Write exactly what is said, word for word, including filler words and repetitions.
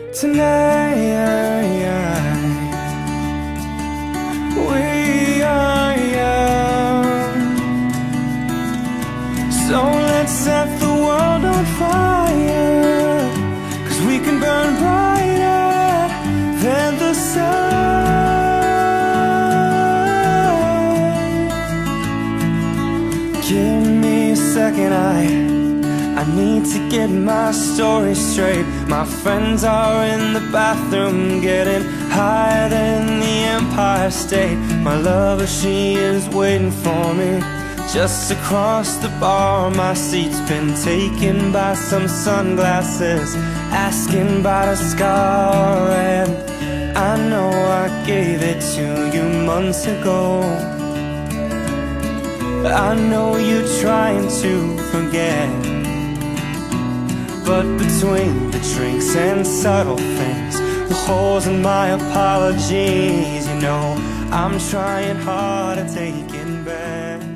Tonight we are young, so let's set the world on fire, 'cause we can burn brighter than the sun. Give me a second, I I need to get my story straight. My friends are in the bathroom getting higher than the Empire State. My lover, she is waiting for me just across the bar. My seat's been taken by some sunglasses, asking about a scar. And I know I gave it to you months ago. I know you're trying to forget, but between the drinks and subtle things, the holes in my apologies, you know I'm trying hard to take it back.